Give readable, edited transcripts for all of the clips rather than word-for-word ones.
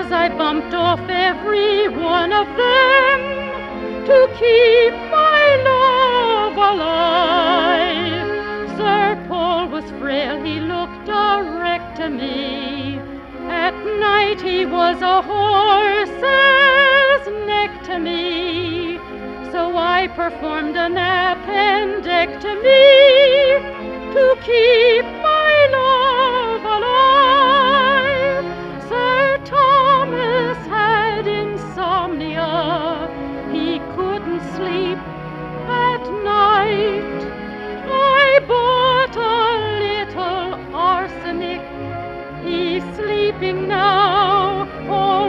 'cause I bumped off every one of them to keep my love alive. Sir Paul was frail, he looked a wreck to me. At night he was a horse's neck to me. So I performed an appendectomy to keep my love alive. Sir Thomas had insomnia, he couldn't sleep at night. I bought a little arsenic, he's sleeping now, all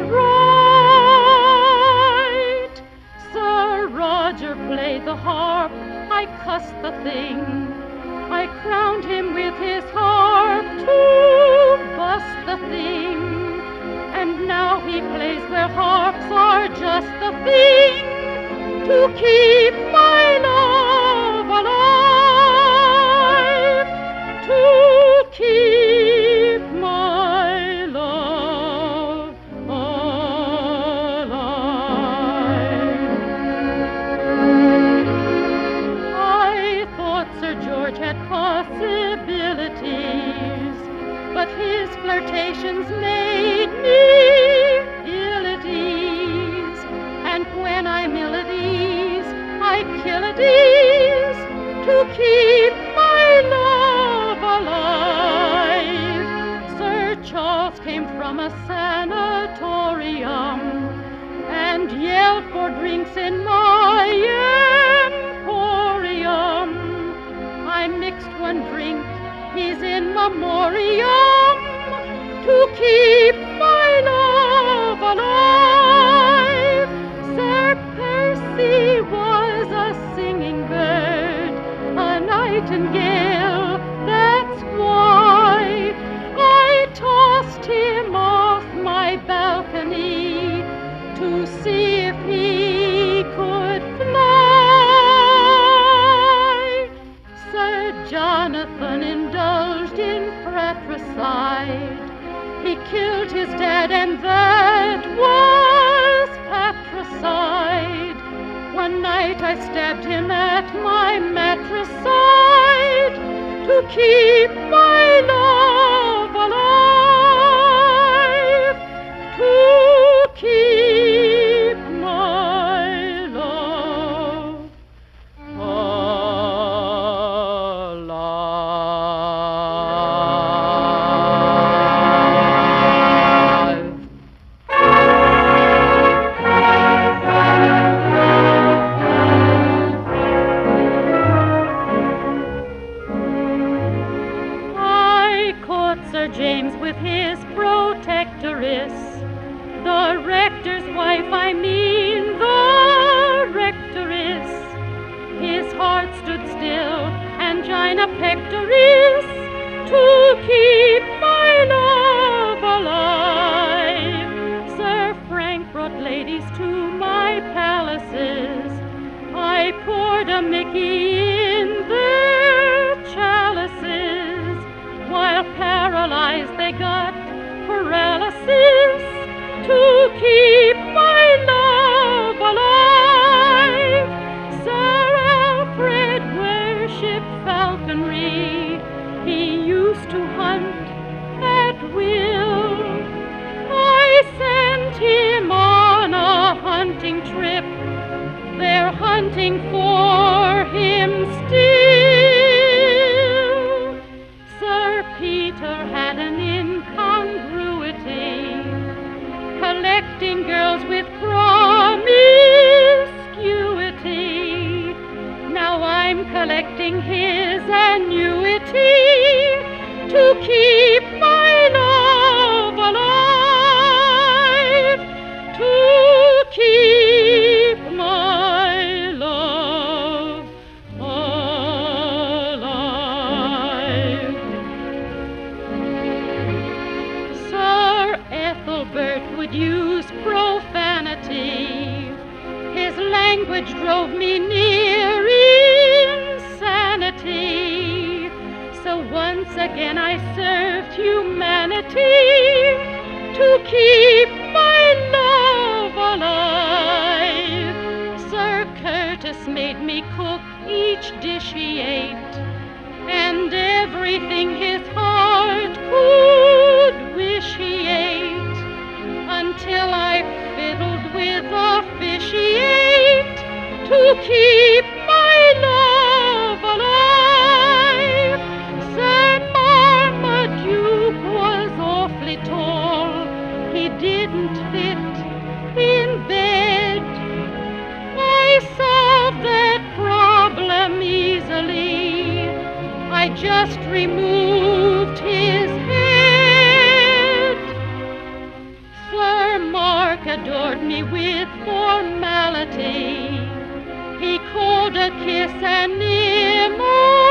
right. Sir Roger played the harp, I cussed the thing. I crowned him with his harp to bust the thing. And now he plays where harps are just the thing to keep my love alive, to keep my love alive. I thought Sir George had possibilities, but his flirtations made me ill at ease. And when I'm ill at ease, I kill at ease to keep my love alive. Sir Charles came from a sanatorium and yelled for drinks in my emporium. I mixed one drink, he's in memoriam, to keep my love alive. Sir Percy was a singing bird, a nightingale, that's why I tossed him off my balcony to see if he could fly. Sir Jonathan indulged in fratricide. He killed his dad, and that was patricide. One night I stabbed him at my mattress side to keep my love alive, to keep my love alive. I caught Sir James with his protectress, the rector's wife, I mean the rectoress. His heart stood still, angina pectoris, to keep my love alive. Sir Frank brought ladies to my palaces. I poured a Mickey in their chalices. While paralyzed they got paralysis to keep my love alive. Sir Alfred worshipped falconry, he used to hunt at will. I sent him on a hunting trip, they're hunting for him still. Sir Peter had an incongruity, collecting girls with promiscuity. Now I'm collecting his annuity to keep my love alive, to keep my love alive. Sir Ethelbert would use profanity, his language drove me near insanity. So once again I served humanity to keep my each dish he ate, and everything his heart could wish he ate, until I fiddled with the fish he ate to keep my love alive. Sir Marmaduke was awfully tall, he didn't fit in bed. I solved that problem easily, I just removed his head. Sir Mark adored me with formality, he called a kiss an immortality.